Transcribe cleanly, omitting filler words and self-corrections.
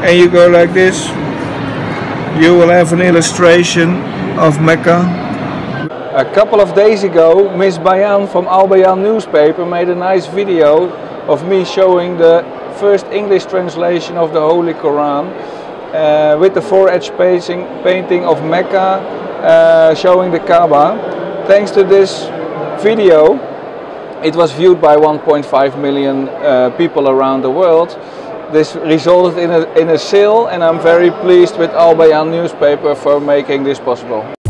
and you go like this, you will have an illustration of Mecca. A couple of days ago, Miss Bayan from Al Bayan newspaper made a nice video of me showing the first English translation of the Holy Quran with the four-edge painting of Mecca showing the Kaaba. Thanks to this video, it was viewed by 1.5 million people around the world. This resulted in a sale, and I'm very pleased with Al Bayan newspaper for making this possible.